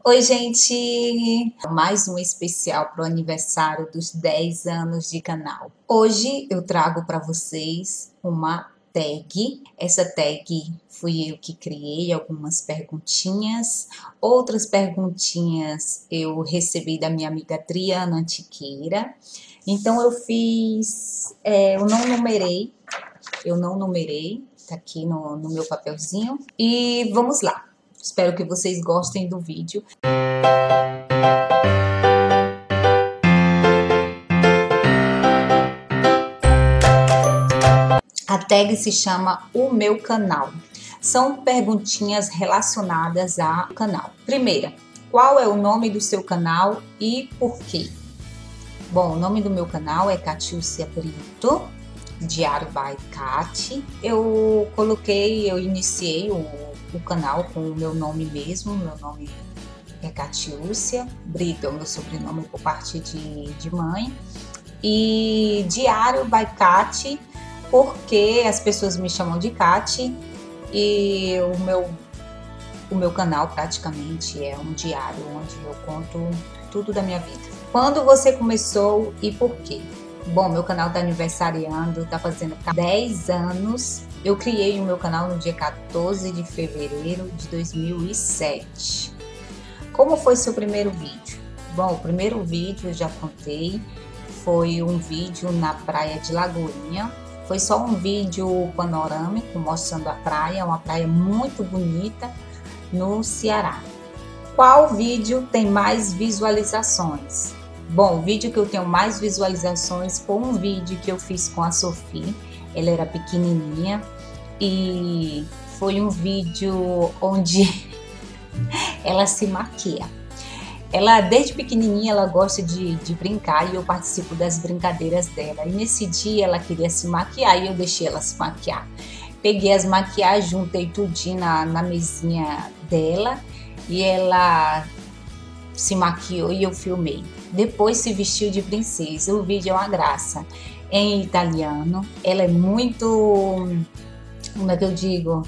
Oi, gente! Mais um especial para o aniversário dos 10 anos de canal. Hoje eu trago para vocês uma tag. Essa tag fui eu que criei, algumas perguntinhas. Outras perguntinhas eu recebi da minha amiga Adriana Antiqueira. Então eu fiz, eu não numerei, tá aqui no meu papelzinho. E vamos lá! Espero que vocês gostem do vídeo. A tag se chama O Meu Canal. São perguntinhas relacionadas ao canal. Primeira, qual é o nome do seu canal e por quê? Bom, o nome do meu canal é Catiúcia Brito, Diário by Cati. Eu iniciei o canal com o meu nome mesmo, meu nome é Catiúcia, Brito é o meu sobrenome por parte de mãe, e Diário by Cati, porque as pessoas me chamam de Cati, e o meu canal praticamente é um diário onde eu conto tudo da minha vida. Quando você começou e por quê? Bom, meu canal tá aniversariando, tá fazendo 10 anos. Eu criei o meu canal no dia 14 de fevereiro de 2007. Como foi seu primeiro vídeo? Bom, o primeiro vídeo eu já contei, foi um vídeo na praia de Lagoinha. Foi só um vídeo panorâmico mostrando a praia, uma praia muito bonita no Ceará. Qual vídeo tem mais visualizações? Bom, o vídeo que eu tenho mais visualizações foi um vídeo que eu fiz com a Sofia. Ela era pequenininha e foi um vídeo onde ela se maquia. Ela, desde pequenininha, ela gosta de brincar e eu participo das brincadeiras dela. E nesse dia ela queria se maquiar e eu deixei ela se maquiar. Peguei as maquiagens, juntei tudinho na mesinha dela e ela se maquiou e eu filmei. Depois se vestiu de princesa. O vídeo é uma graça. Em italiano, ela é muito, como é que eu digo?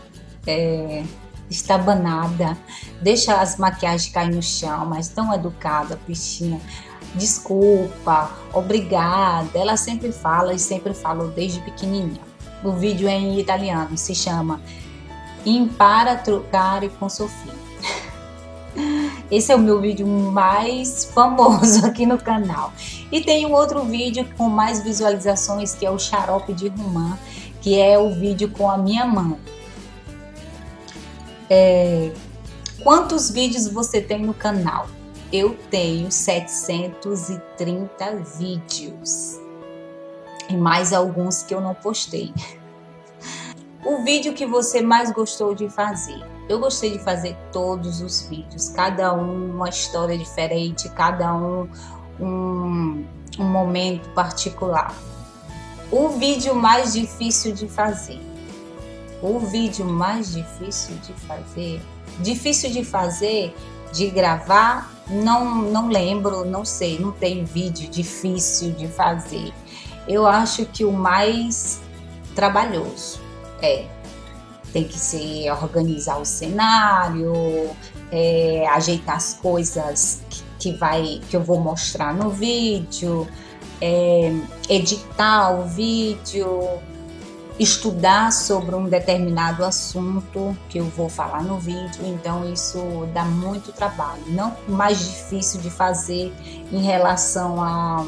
Estabanada, deixa as maquiagens cair no chão, mas tão educada, bichinha. Desculpa, obrigada. Ela sempre fala e sempre falou desde pequenininha. O vídeo é em italiano, se chama Impara a truccare com Sofia. Esse é o meu vídeo mais famoso aqui no canal. E tem um outro vídeo com mais visualizações, que é o Xarope de Romã, que é o vídeo com a minha mãe. Quantos vídeos você tem no canal? Eu tenho 730 vídeos e mais alguns que eu não postei. O vídeo que você mais gostou de fazer? Eu gostei de fazer todos os vídeos, cada um uma história diferente, cada um momento particular. O vídeo mais difícil de fazer? O vídeo mais difícil de fazer, de gravar, não lembro, não sei, não tem vídeo difícil de fazer. Eu acho que o mais trabalhoso tem que ser organizar o cenário, ajeitar as coisas que eu vou mostrar no vídeo, editar o vídeo, estudar sobre um determinado assunto que eu vou falar no vídeo. Então isso dá muito trabalho. Não mais difícil de fazer em relação a...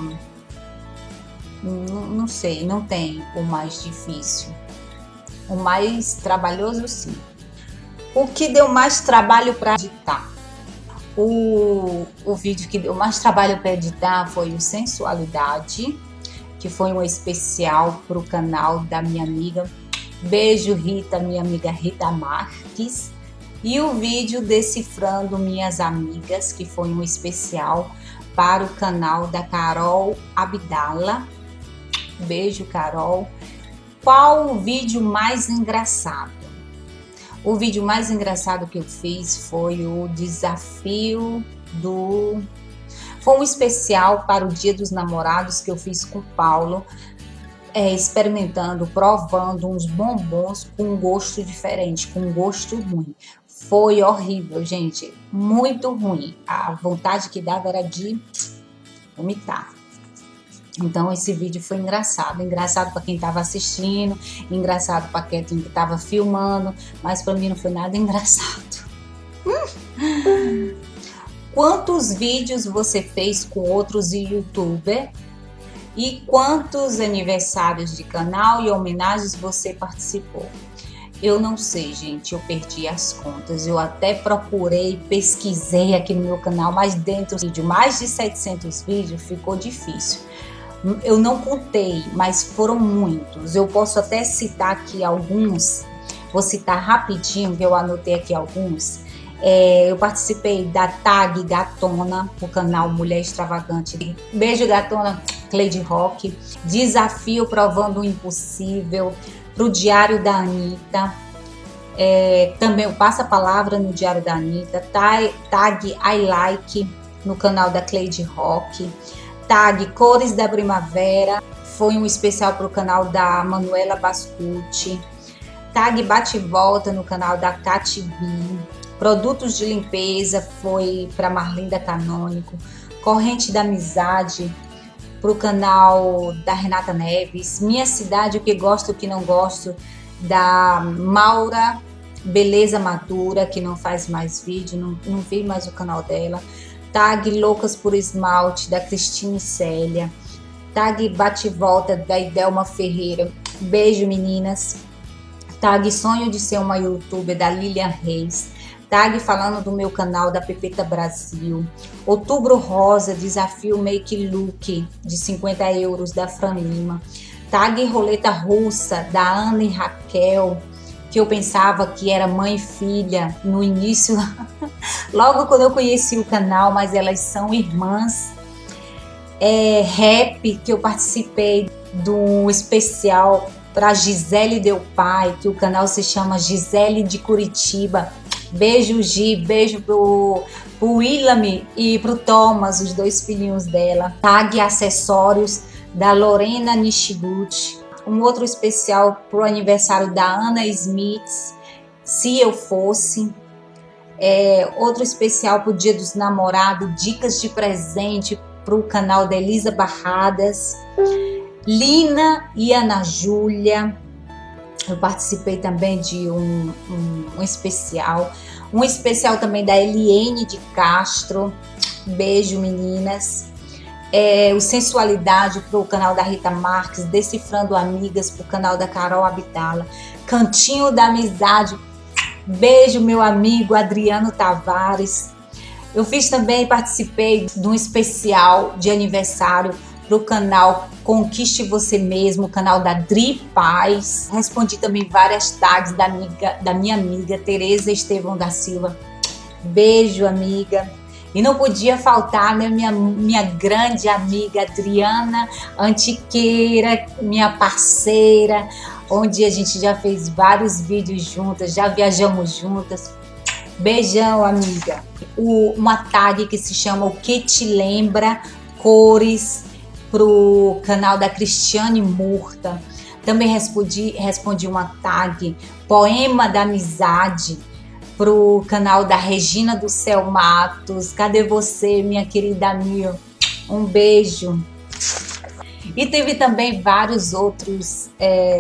Não sei, não tem o mais difícil. O mais trabalhoso, sim. O que deu mais trabalho para editar? O vídeo que deu mais trabalho para editar foi o Sensualidade, que foi um especial para o canal da minha amiga. Beijo, Rita, minha amiga Rita Marques. E o vídeo Decifrando Minhas Amigas, que foi um especial para o canal da Carol Abdala. Beijo, Carol. Qual o vídeo mais engraçado? O vídeo mais engraçado que eu fiz foi o desafio do... Foi um especial para o Dia dos Namorados que eu fiz com o Paulo, experimentando, provando uns bombons com um gosto diferente, com um gosto ruim. Foi horrível, gente, muito ruim. A vontade que dava era de vomitar. Então esse vídeo foi engraçado para quem estava assistindo, engraçado para quem estava filmando, mas para mim não foi nada engraçado. Quantos vídeos você fez com outros youtubers? E quantos aniversários de canal e homenagens você participou? Eu não sei, gente, eu perdi as contas. Eu até procurei, pesquisei aqui no meu canal, mas dentro do vídeo, mais de 700 vídeos, ficou difícil. Eu não contei, mas foram muitos. Eu posso até citar aqui alguns. Vou citar rapidinho, que eu anotei aqui alguns. Eu participei da Tag Gatona, o canal Mulher Extravagante. Beijo, Gatona, Cleide Rock. Desafio Provando o Impossível, pro Diário da Anitta. Também o Passa Palavra no Diário da Anitta. Tag I Like no canal da Cleide Rock. Tag Cores da Primavera, foi um especial para o canal da Manuela Bascucci. Tag Bate e Volta no canal da Cati B. Produtos de limpeza foi para Marlinda Canônico. Corrente da Amizade para o canal da Renata Neves. Minha Cidade, o que gosto, o que não gosto, da Maura Beleza Madura, que não faz mais vídeo, não vi mais o canal dela. Tag Loucas por Esmalte, da Cristina e Célia. Tag Bate e Volta, da Idelma Ferreira. Beijo, meninas. Tag Sonho de Ser uma YouTuber, da Lilian Reis. Tag Falando do Meu Canal, da Pepeta Brasil. Outubro Rosa, Desafio Make Look, de 50 euros, da Fran Lima. Tag Roleta Russa, da Ana e Raquel, que eu pensava que era mãe e filha no início, logo quando eu conheci o canal, mas elas são irmãs. Rap, que eu participei do especial para Gisele Del Pai, que o canal se chama Gisele de Curitiba. Beijo, Gi, beijo pro Willam e pro Thomas, os dois filhinhos dela. Tag Acessórios, da Lorena Nishiguchi. Um outro especial pro aniversário da Ana Smith, Se Eu Fosse. Outro especial pro Dia dos Namorados, dicas de presente pro canal da Elisa Barradas. Lina e Ana Júlia. Eu participei também de um especial. Um especial também da Eliene de Castro. Beijo, meninas. O Sensualidade para o canal da Rita Marques, Decifrando Amigas para o canal da Carol Abdala, Cantinho da Amizade, beijo meu amigo Adriano Tavares. Eu fiz também, participei de um especial de aniversário para o canal Conquiste Você Mesmo, o canal da Dri Paz. Respondi também várias tags da minha amiga Tereza Estevão da Silva. Beijo, amiga. E não podia faltar, né, minha grande amiga Adriana Antiqueira, minha parceira, onde a gente já fez vários vídeos juntas, já viajamos juntas. Beijão, amiga. Uma tag que se chama O Que Te Lembra, Cores, pro canal da Cristiane Murta. Também respondi uma tag Poema da Amizade, pro canal da Regina do Céu Matos. Cadê você, minha querida Mil? Um beijo. E teve também vários outros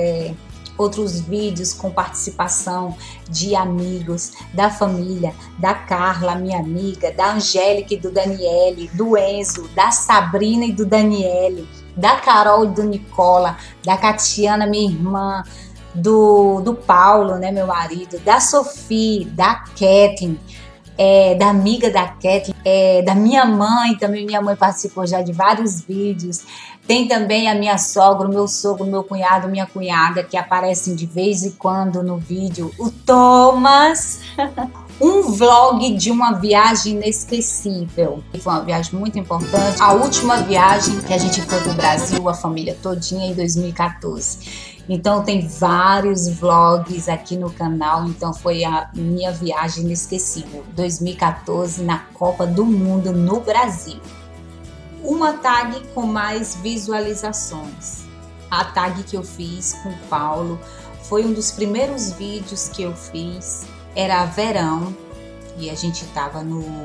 vídeos com participação de amigos, da família, da Carla, minha amiga, da Angélica e do Daniele, do Enzo, da Sabrina e do Daniele, da Carol e do Nicola, da Catiana, minha irmã, do Paulo, né, meu marido, da Sofia, da Kathleen, da amiga da Kathleen, da minha mãe, também minha mãe participou já de vários vídeos. Tem também a minha sogra, o meu sogro, meu cunhado, minha cunhada, que aparecem de vez em quando no vídeo. O Thomas. Um vlog de uma viagem inesquecível. Foi uma viagem muito importante. A última viagem que a gente foi pro Brasil, a família todinha, em 2014. Então tem vários vlogs aqui no canal. Então foi a minha viagem inesquecível. 2014 na Copa do Mundo no Brasil. Uma tag com mais visualizações. A tag que eu fiz com o Paulo foi um dos primeiros vídeos que eu fiz. Era verão e a gente estava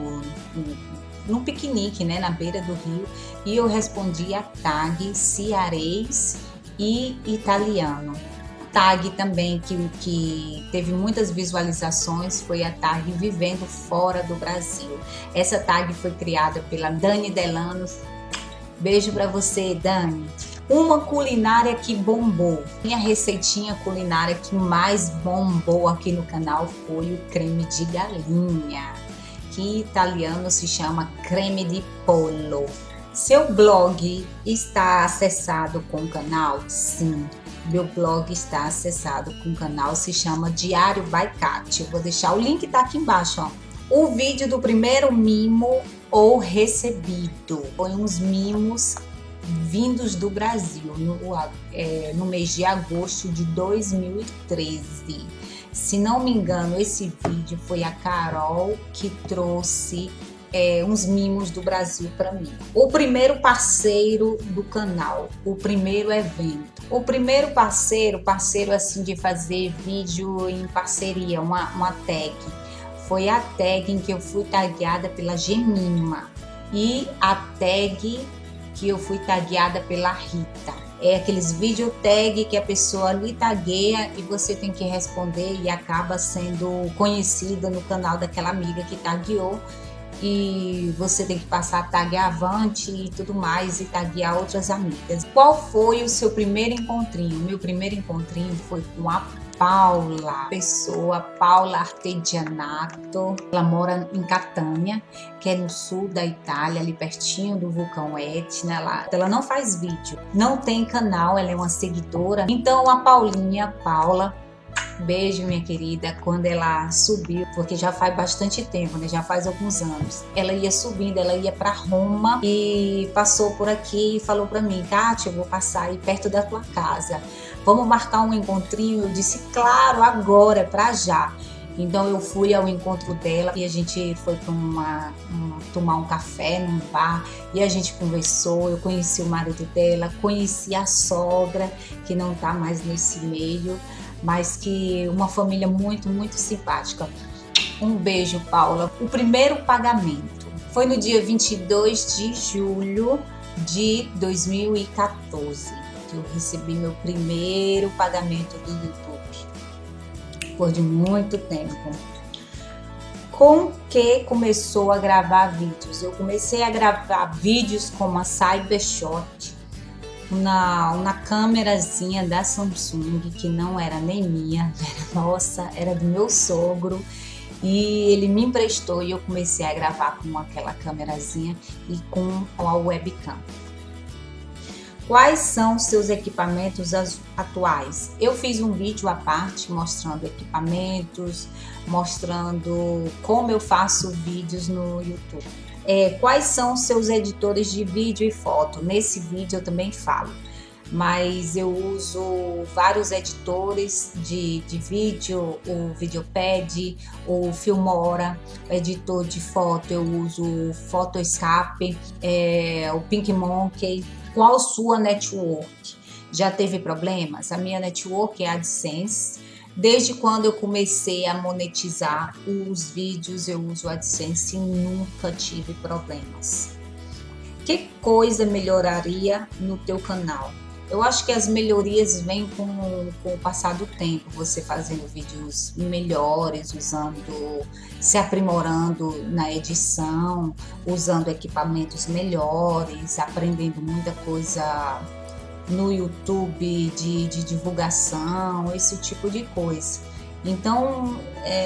num piquenique, né, na beira do rio, e eu respondi a tag cearês e italiano. Tag também que teve muitas visualizações foi a tag Vivendo Fora do Brasil. Essa tag foi criada pela Dani Delano. Beijo para você, Dani. Uma culinária que bombou. Minha receitinha culinária que mais bombou aqui no canal foi o creme de galinha, que em italiano se chama creme di pollo. Seu blog está acessado com o canal? Sim, meu blog está acessado com o canal, se chama Diário by Cat. Eu vou deixar o link, tá aqui embaixo, ó. O vídeo do primeiro mimo ou recebido. Foi uns mimos vindos do Brasil no mês de agosto de 2013. Se não me engano, esse vídeo foi a Carol que trouxe uns mimos do Brasil para mim. O primeiro parceiro do canal, o primeiro evento, o primeiro parceiro assim de fazer vídeo em parceria, uma tag. Foi a tag em que eu fui tagueada pela Gemima e a tag que eu fui tagueada pela Rita. É aqueles vídeo tag que a pessoa lhe tagueia e você tem que responder e acaba sendo conhecida no canal daquela amiga que tagueou, e você tem que passar a tag avante e tudo mais e taguear outras amigas. Qual foi o seu primeiro encontrinho? Meu primeiro encontrinho foi com a Paula Paula Artedianato. Ela mora em Catânia, que é no sul da Itália, ali pertinho do vulcão Etna. Ela não faz vídeo, não tem canal, ela é uma seguidora. Então a Paula, beijo, minha querida. Quando ela subiu, porque já faz bastante tempo, né? Já faz alguns anos. Ela ia subindo, ela ia para Roma e passou por aqui e falou para mim: Kátia, eu vou passar aí perto da tua casa. Vamos marcar um encontrinho? Eu disse: claro, agora, para já. Então eu fui ao encontro dela e a gente foi para tomar um café num bar e a gente conversou. Eu conheci o marido dela, conheci a sogra, que não tá mais nesse meio, mas que uma família muito, muito simpática. Um beijo, Paula. O primeiro pagamento foi no dia 22 de julho de 2014, que eu recebi meu primeiro pagamento do YouTube, depois de muito tempo. Com que começou a gravar vídeos? Eu comecei a gravar vídeos com uma Cybershot, uma câmerazinha da Samsung, que não era nem minha, era nossa, era do meu sogro, e ele me emprestou e eu comecei a gravar com aquela câmerazinha e com a webcam. Quais são seus equipamentos atuais? Eu fiz um vídeo à parte mostrando equipamentos, mostrando como eu faço vídeos no YouTube. Quais são seus editores de vídeo e foto? Nesse vídeo eu também falo, mas eu uso vários editores de vídeo, o Videopad, o Filmora. O editor de foto eu uso o Photoscape, o PicMonkey. Qual sua network? Já teve problemas? A minha network é a AdSense. Desde quando eu comecei a monetizar os vídeos, eu uso a AdSense e nunca tive problemas. Que coisa melhoraria no teu canal? Eu acho que as melhorias vêm com o passar do tempo, você fazendo vídeos melhores, se aprimorando na edição, usando equipamentos melhores, aprendendo muita coisa no YouTube de divulgação, esse tipo de coisa. Então,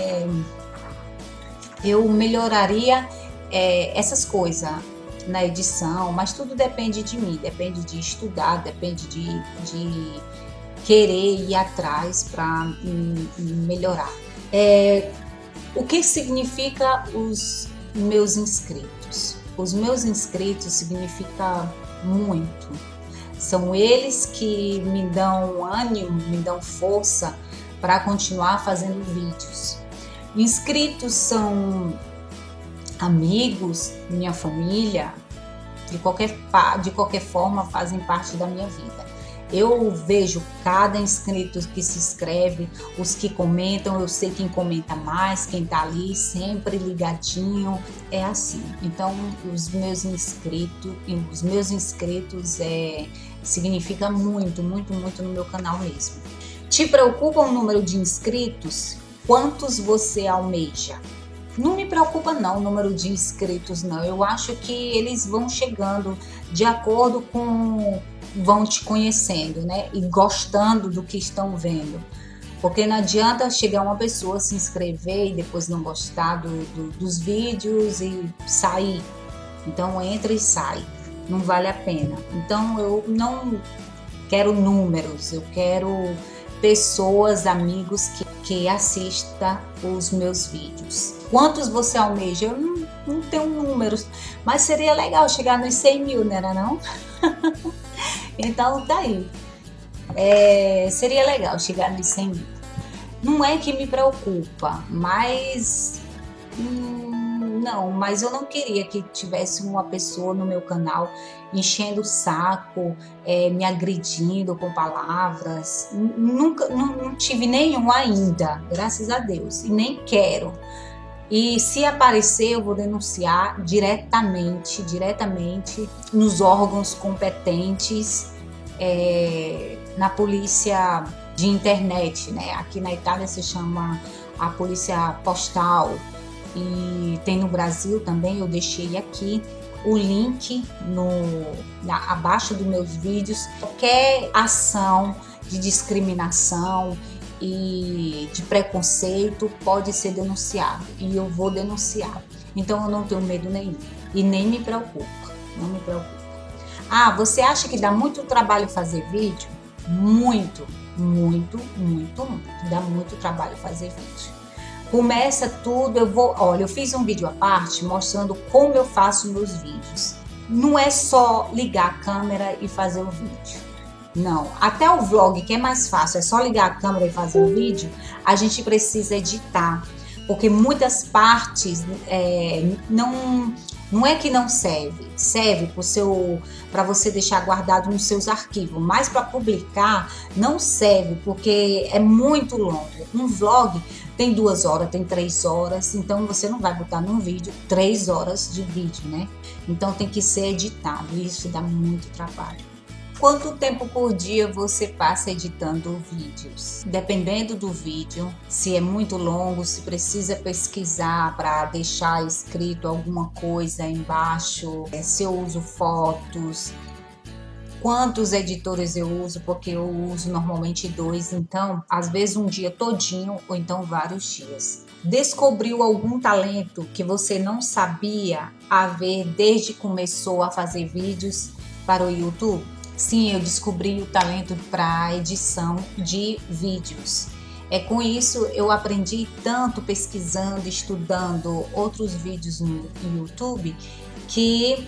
eu melhoraria essas coisas na edição, mas tudo depende de mim, depende de estudar, depende de querer ir atrás para melhorar. O que significa os meus inscritos? Os meus inscritos significa muito. São eles que me dão ânimo, me dão força para continuar fazendo vídeos. Inscritos são amigos, minha família, de qualquer forma fazem parte da minha vida. Eu vejo cada inscrito que se inscreve, os que comentam, eu sei quem comenta mais, quem tá ali sempre ligadinho, é assim. Então, os meus inscritos significa muito, muito, muito no meu canal mesmo. Te preocupa o número de inscritos? Quantos você almeja? Não me preocupa não o número de inscritos não, eu acho que eles vão chegando de acordo com, vão te conhecendo, né, e gostando do que estão vendo, porque não adianta chegar uma pessoa se inscrever e depois não gostar dos vídeos e sair, então entra e sai, não vale a pena. Então eu não quero números, eu quero pessoas, amigos que assistam os meus vídeos. Quantos você almeja? Eu não tenho números, mas seria legal chegar nos 100 mil, não era não? Então tá aí. Seria legal chegar nos 100 mil. Não é que me preocupa, mas mas eu não queria que tivesse uma pessoa no meu canal enchendo o saco, me agredindo com palavras. Nunca, não tive nenhum ainda, graças a Deus, e nem quero. E se aparecer, eu vou denunciar diretamente nos órgãos competentes, na polícia de internet, né? Aqui na Itália se chama a polícia postal e tem no Brasil também. Eu deixei aqui o link abaixo dos meus vídeos. Qualquer ação de discriminação e de preconceito pode ser denunciado e eu vou denunciar. Então eu não tenho medo nenhum e nem me preocupa, não me preocupa. Ah, você acha que dá muito trabalho fazer vídeo? Muito, muito, muito, muito. Dá muito trabalho fazer vídeo. Começa tudo, olha, eu fiz um vídeo à parte mostrando como eu faço meus vídeos. Não é só ligar a câmera e fazer o vídeo. Não, até o vlog, que é mais fácil, é só ligar a câmera e fazer o vídeo, a gente precisa editar, porque muitas partes não é que não serve para você deixar guardado nos seus arquivos, mas para publicar não serve, porque é muito longo. Um vlog tem 2 horas, tem 3 horas, então você não vai botar num vídeo 3 horas de vídeo, né? Então tem que ser editado, e isso dá muito trabalho. Quanto tempo por dia você passa editando vídeos? Dependendo do vídeo, se é muito longo, se precisa pesquisar para deixar escrito alguma coisa embaixo, se eu uso fotos, quantos editores eu uso, porque eu uso normalmente 2, então às vezes um dia todinho ou então vários dias. Descobriu algum talento que você não sabia haver desde que começou a fazer vídeos para o YouTube? Sim, eu descobri o talento para edição de vídeos. Com isso eu aprendi tanto pesquisando, estudando outros vídeos no YouTube, que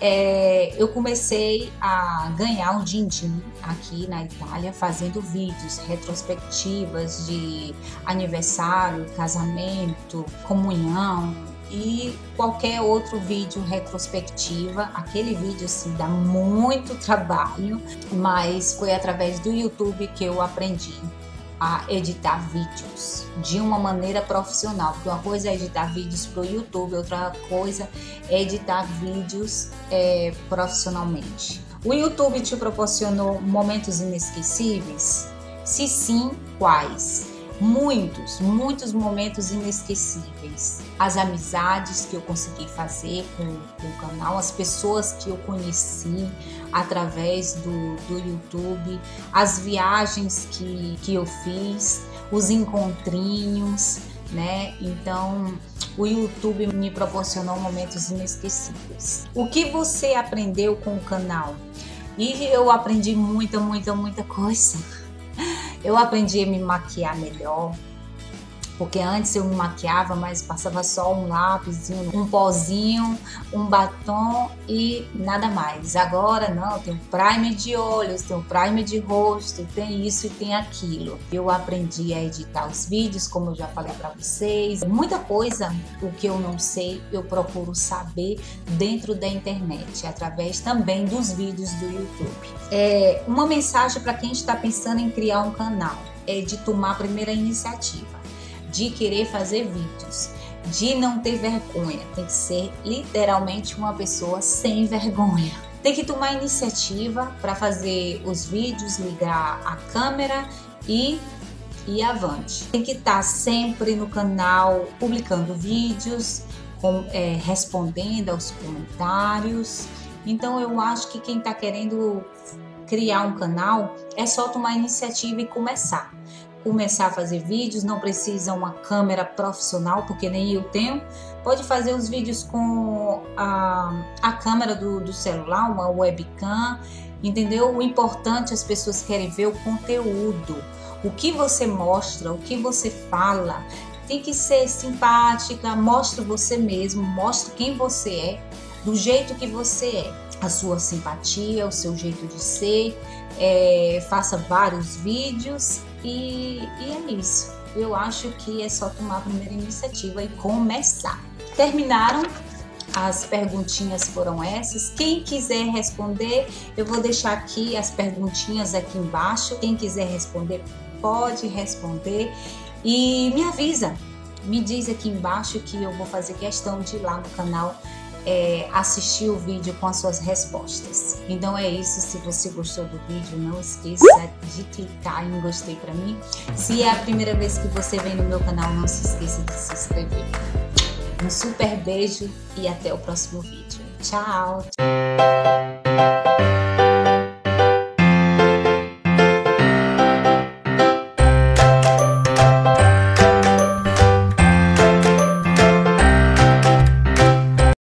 eu comecei a ganhar um din-din aqui na Itália fazendo vídeos, retrospectivas de aniversário, casamento, comunhão e qualquer outro vídeo retrospectiva. Aquele vídeo assim dá muito trabalho, mas foi através do YouTube que eu aprendi a editar vídeos de uma maneira profissional, porque uma coisa é editar vídeos para o YouTube, outra coisa é editar vídeos profissionalmente. O YouTube te proporcionou momentos inesquecíveis? Se sim, quais? Muitos momentos inesquecíveis. As amizades que eu consegui fazer com o canal, as pessoas que eu conheci através do YouTube, as viagens que eu fiz, os encontrinhos, né? Então, o YouTube me proporcionou momentos inesquecíveis. O que você aprendeu com o canal? E eu aprendi muita coisa. Eu aprendi a me maquiar melhor, Porque antes eu me maquiava, mas passava só um lápisinho, um pozinho, um batom e nada mais. Agora não, tem primer de olhos, tem primer de rosto, tem isso e tem aquilo. Eu aprendi a editar os vídeos, como eu já falei para vocês. Muita coisa, o que eu não sei, eu procuro saber dentro da internet, através também dos vídeos do YouTube. Uma mensagem para quem está pensando em criar um canal é de tomar a primeira iniciativa, de querer fazer vídeos, de não ter vergonha. Tem que ser literalmente uma pessoa sem vergonha. Tem que tomar iniciativa para fazer os vídeos, ligar a câmera e avante. Tem que estar sempre no canal publicando vídeos, respondendo aos comentários. Então eu acho que quem está querendo criar um canal é só tomar iniciativa e começar a fazer vídeos. Não precisa uma câmera profissional, porque nem eu tenho. Pode fazer os vídeos com a câmera do celular, uma webcam, entendeu? O importante, as pessoas querem ver o conteúdo, o que você mostra, o que você fala. Tem que ser simpática, mostra você mesmo, mostra quem você é, do jeito que você é, a sua simpatia, o seu jeito de ser. Faça vários vídeos e é isso. Eu acho que é só tomar a primeira iniciativa e começar. Terminaram? As perguntinhas foram essas. Quem quiser responder, eu vou deixar aqui as perguntinhas aqui embaixo. Quem quiser responder, pode responder e me avisa. Me diz aqui embaixo que eu vou fazer questão de ir lá no canal assistir o vídeo com as suas respostas. Então é isso. Se você gostou do vídeo, não esqueça de clicar em gostei para mim. Se é a primeira vez que você vem no meu canal, não se esqueça de se inscrever. Um super beijo e até o próximo vídeo. Tchau!